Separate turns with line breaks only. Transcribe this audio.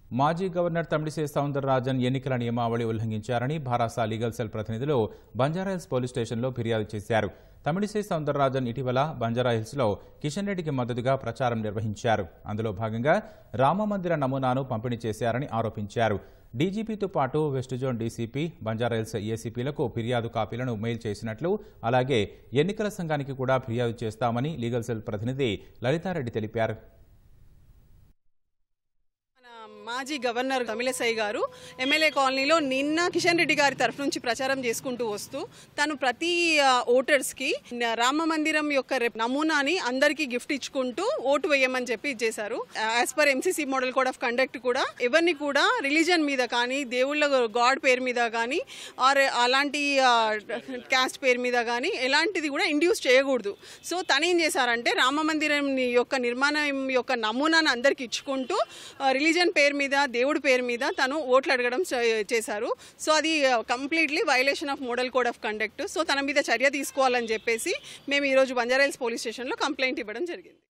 మాజీ గవర్నర్ తమిళిసై సౌందరరాజన్ ఎన్నికల నియమావళి ఉల్లంఘించారని భారాస లీగల్ సెల్ ప్రతినిధులు బంజారాహిల్స్ పోలీస్ స్టేషన్లో ఫిర్యాదు చేశారు. తమిళిసై సౌందరరాజన్ ఇటీవల బంజారాహిల్స్లో కిషన్ రెడ్డికి మద్దతుగా ప్రచారం నిర్వహించారు. అందులో భాగంగా రామమందిర నమూనాను పంపిణీ చేశారని ఆరోపించారు. డీజీపీతో పాటు వెస్ట్ జోన్ డీసీపీ, బంజారాహిల్స్ ఏసీపీలకు ఫిర్యాదు కాపీలను మెయిల్ చేసినట్లు, అలాగే ఎన్నికల సంఘానికి కూడా ఫిర్యాదు చేస్తామని లీగల్ సెల్ ప్రతినిధి లలితారెడ్డి తెలిపారు.
మాజీ గవర్నర్ తమిళిసై గారు ఎమ్మెల్యే కాలనీలో నిన్న కిషన్ రెడ్డి గారి తరఫు నుంచి ప్రచారం చేసుకుంటూ వస్తూ తను ప్రతి ఓటర్స్కి రామ మందిరం యొక్క నమూనాని అందరికీ గిఫ్ట్ ఇచ్చుకుంటూ ఓటు వేయమని చెప్పి ఇచ్చేశారు. As per MCC model code of conduct కూడా ఎవరిని కూడా రిలీజన్ మీద కానీ, దేవుళ్ళ గాడ్ పేరు మీద కానీ, ఆర్ అలాంటి క్యాస్ట్ పేరు మీద కానీ ఎలాంటిది కూడా ఇండ్యూస్ చేయకూడదు. సో తను ఏం చేశారంటే రామ మందిరం యొక్క నిర్మాణం యొక్క నమూనాను అందరికి ఇచ్చుకుంటూ రిలీజన్ పేరు మీద, దేవుడి పేరు మీద తను ఓట్లు అడగడం చేశారు. సో అది completely violation of model code of conduct. So తన మీద చర్య తీసుకోవాలని చెప్పేసి మేము ఈరోజు బంజారాహిల్స్ పోలీస్ స్టేషన్లో కంప్లైంట్ ఇవ్వడం జరిగింది.